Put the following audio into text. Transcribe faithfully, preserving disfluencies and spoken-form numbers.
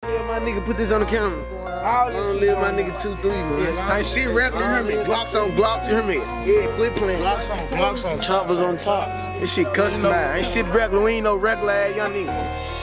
Tell my nigga put this on the camera. All I don't live my nigga two three, man. Yeah, ain't shit regular, you hear me? Glocks on Glocks, you hear me? Yeah, quit playing. Glocks on Glocks on Choppers on top. This shit customized. Ain't shit regular, we ain't no regular ass young nigga.